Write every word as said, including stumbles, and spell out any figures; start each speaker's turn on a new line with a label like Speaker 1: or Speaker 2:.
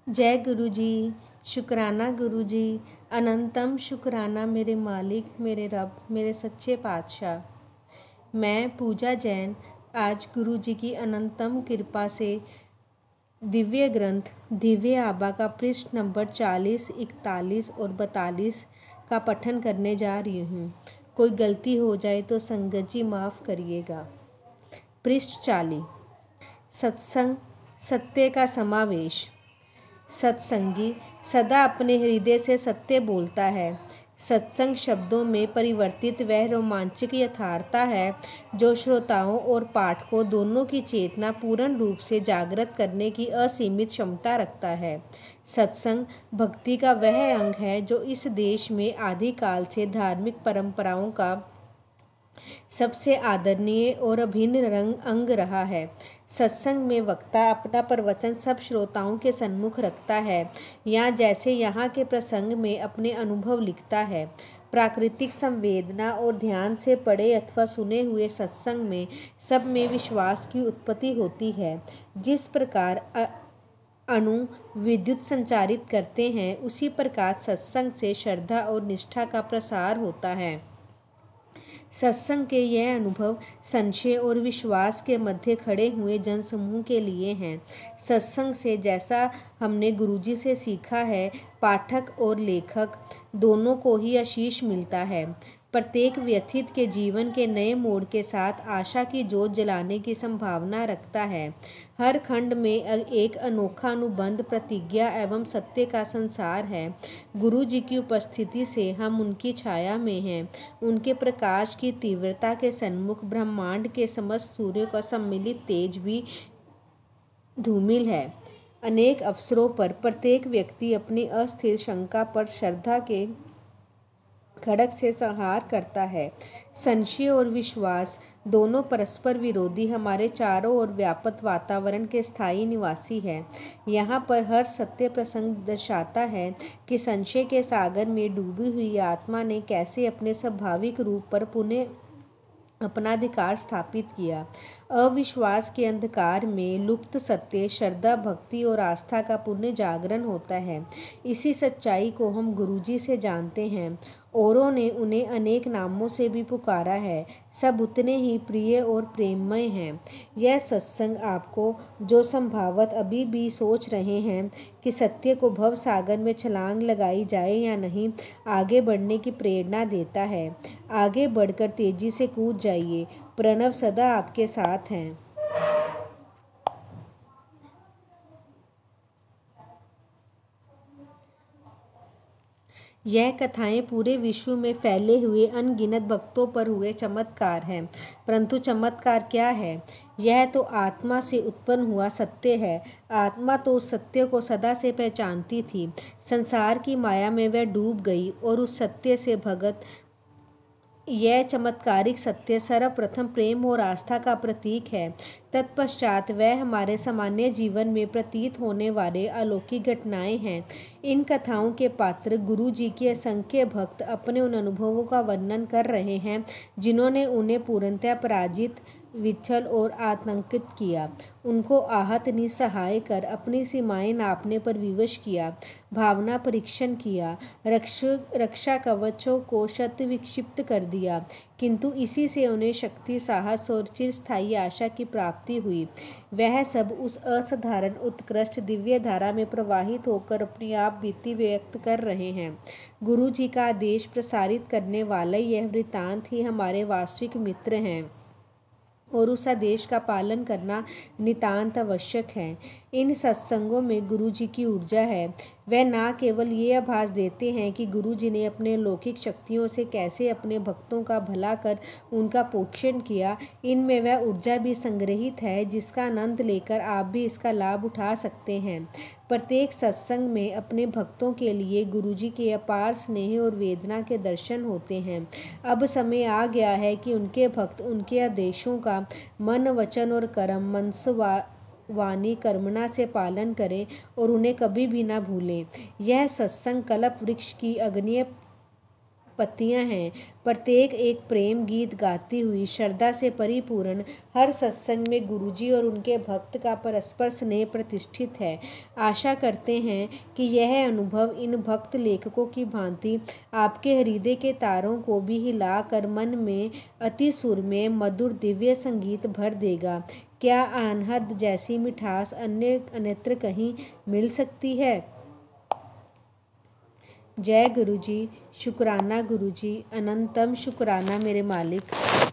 Speaker 1: जय गुरु जी। शुक्राना गुरु जी। अनंतम शुक्राना मेरे मालिक, मेरे रब, मेरे सच्चे पातशाह। मैं पूजा जैन आज गुरु जी की अनंतम कृपा से दिव्य ग्रंथ दिव्य आबा का पृष्ठ नंबर चालीस, इकतालीस और बतालीस का पठन करने जा रही हूँ। कोई गलती हो जाए तो संगत जी माफ़ करिएगा। पृष्ठ चालीस। सत्संग सत्य का समावेश। सत्संगी सदा अपने हृदय से सत्य बोलता है। सत्संग शब्दों में परिवर्तित वह रोमांचक यथार्थता है जो श्रोताओं और पाठकों दोनों की चेतना पूर्ण रूप से जागृत करने की असीमित क्षमता रखता है। सत्संग भक्ति का वह अंग है जो इस देश में आदिकाल से धार्मिक परंपराओं का सबसे आदरणीय और अभिन्न रंग अंग रहा है। सत्संग में वक्ता अपना प्रवचन सब श्रोताओं के सन्मुख रखता है या जैसे यहाँ के प्रसंग में अपने अनुभव लिखता है। प्राकृतिक संवेदना और ध्यान से पढ़े अथवा सुने हुए सत्संग में सब में विश्वास की उत्पत्ति होती है। जिस प्रकार अणु विद्युत संचारित करते हैं उसी प्रकार सत्संग से श्रद्धा और निष्ठा का प्रसार होता है। सत्संग के यह अनुभव संशय और विश्वास के मध्य खड़े हुए जनसमूह के लिए हैं। सत्संग से जैसा हमने गुरुजी से सीखा है, पाठक और लेखक दोनों को ही आशीष मिलता है। प्रत्येक व्यथित के जीवन के नए मोड़ के साथ आशा की जोत जलाने की संभावना रखता है। हर खंड में एक अनोखा अनुबंध, प्रतिज्ञा एवं सत्य का संसार है। गुरु जी की उपस्थिति से हम उनकी छाया में हैं। उनके प्रकाश की तीव्रता के सन्मुख ब्रह्मांड के समस्त सूर्य का सम्मिलित तेज भी धूमिल है। अनेक अवसरों पर प्रत्येक व्यक्ति अपनी अस्थिर शंका पर श्रद्धा के खड़ग से संहार करता है। संशय और विश्वास दोनों परस्पर विरोधी हमारे चारों ओर व्यापक वातावरण के स्थायी निवासी हैं। यहाँ पर हर सत्य प्रसंग दर्शाता है कि संशय के सागर में डूबी हुई आत्मा ने कैसे अपने स्वाभाविक रूप पर पुनः अपना अधिकार स्थापित किया। अविश्वास के अंधकार में लुप्त सत्य, श्रद्धा, भक्ति और आस्था का पुण्य जागरण होता है। इसी सच्चाई को हम गुरुजी से जानते हैं। औरों ने उन्हें अनेक नामों से भी पुकारा है, सब उतने ही प्रिय और प्रेममय हैं। यह सत्संग आपको, जो संभवत अभी भी सोच रहे हैं कि सत्य को भव सागर में छलांग लगाई जाए या नहीं, आगे बढ़ने की प्रेरणा देता है। आगे बढ़कर तेजी से कूद जाइए, प्रणव सदा आपके साथ हैं। यह कथाएं पूरे विश्व में फैले हुए अनगिनत भक्तों पर हुए चमत्कार हैं। परंतु चमत्कार क्या है? यह तो आत्मा से उत्पन्न हुआ सत्य है। आत्मा तो उस सत्य को सदा से पहचानती थी। संसार की माया में वह डूब गई और उस सत्य से भगत यह चमत्कारिक सत्य सर्वप्रथम प्रेम और आस्था का प्रतीक है। तत्पश्चात वह हमारे सामान्य जीवन में प्रतीत होने वाले अलौकिक घटनाएं हैं। इन कथाओं के पात्र गुरु जी के असंख्य भक्त अपने उन अनुभवों का वर्णन कर रहे हैं जिन्होंने उन्हें पूर्णतः पराजित, विच्छल और आतंकित किया। उनको आहत निसहाय कर अपनी सीमाएं नापने पर विवश किया, भावना परीक्षण किया, रक्ष रक्षा कवचों को शत विक्षिप्त कर दिया, किंतु इसी से उन्हें शक्ति, साहस और चिरस्थायी आशा की प्राप्ति हुई। वह सब उस असाधारण उत्कृष्ट दिव्य धारा में प्रवाहित होकर अपनी आप बीती व्यक्त कर रहे हैं। गुरु जी का आदेश प्रसारित करने वाला यह वृत्तांत ही हमारे वास्तविक मित्र हैं और उस आदेश का पालन करना नितांत आवश्यक है। इन सत्संगों में गुरु जी की ऊर्जा है। वह न केवल ये आभास देते हैं कि गुरु जी ने अपने लौकिक शक्तियों से कैसे अपने भक्तों का भला कर उनका पोषण किया, इनमें वह ऊर्जा भी संग्रहित है जिसका आनंद लेकर आप भी इसका लाभ उठा सकते हैं। प्रत्येक सत्संग में अपने भक्तों के लिए गुरु जी के अपार स्नेह और वेदना के दर्शन होते हैं। अब समय आ गया है कि उनके भक्त उनके आदेशों का मन, वचन और कर्म, मनस वाणी कर्मणा से पालन करें और उन्हें कभी भी ना भूलें। यह सत्संग कल्प वृक्ष की अग्निय पत्तियां हैं। प्रत्येक एक प्रेम गीत गाती हुई श्रद्धा से परिपूर्ण हर सत्संग में गुरुजी और उनके भक्त का परस्पर स्नेह प्रतिष्ठित है। आशा करते हैं कि यह अनुभव इन भक्त लेखकों की भांति आपके हृदय के तारों को भी हिलाकर मन में अति सुर में मधुर दिव्य संगीत भर देगा। क्या अनहद जैसी मिठास अन्य अन्यत्र कहीं मिल सकती है? जय गुरु जी। शुक्राना गुरु जी, अनंतम शुक्राना मेरे मालिक।